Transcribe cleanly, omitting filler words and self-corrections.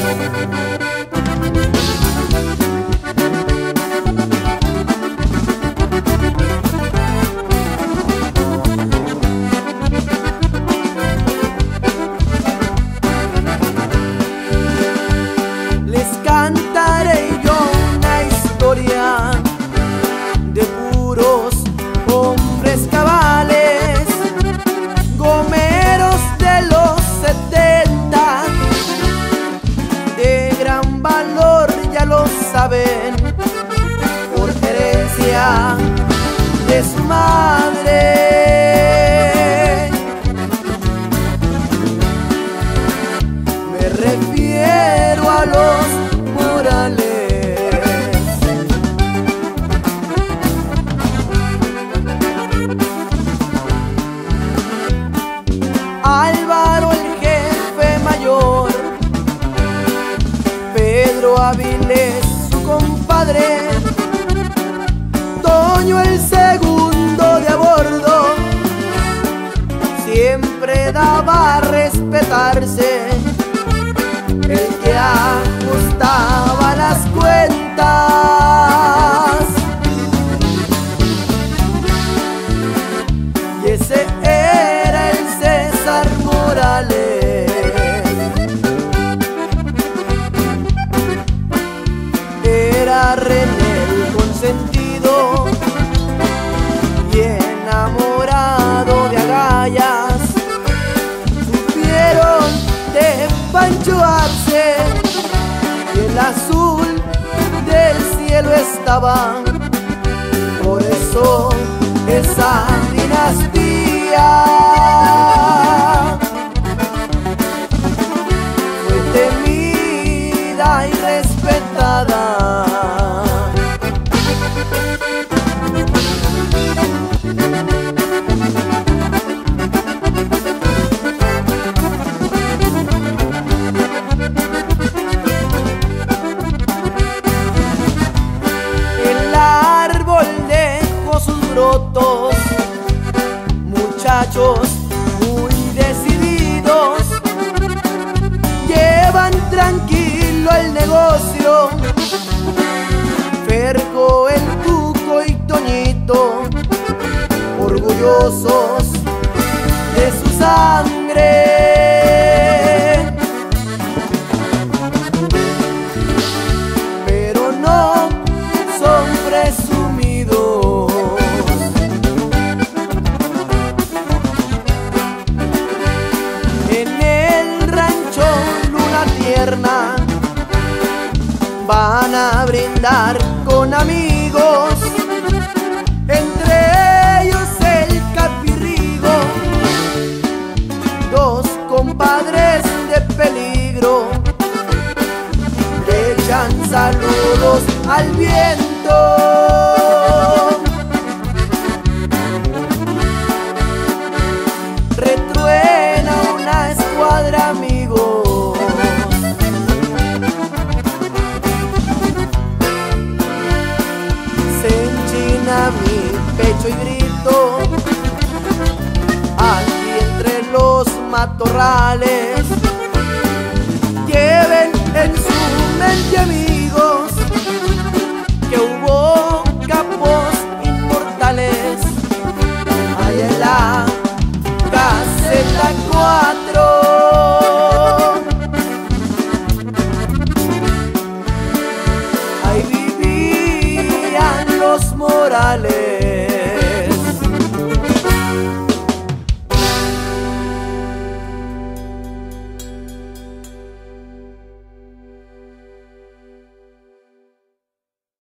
Cantaré yo una historia de puros hombres cabales, gomeros de los 70, de gran valor, ya lo saben, por herencia de su madre. Me refiero a los Morales. Álvaro el jefe mayor, Pedro Avilés su compadre, Toño el segundo de a bordo, siempre daba a respetarse, el que ajustaba las cuentas. Y ese era el César Morales. Era René el consentido y enamorado de agallas. Supieron de Pancho Arce y el azul del cielo estaba. Por eso esa dinastía fue temida y respetada. Brotos, muchachos muy decididos, llevan tranquilo el negocio. Ferco, el Cuco y Toñito, orgullosos de su sangre. Pero no son presumidos. Van a brindar con amigos, entre ellos el Capirrigo, dos compadres de peligro, le echan saludos al viento. Retruena una escuadra, amigos. Mi pecho y grito, aquí entre los matorrales, lleven en su mente, amigos, que hubo capos inmortales allá en la caseta 4. Ahí vivían los Morales.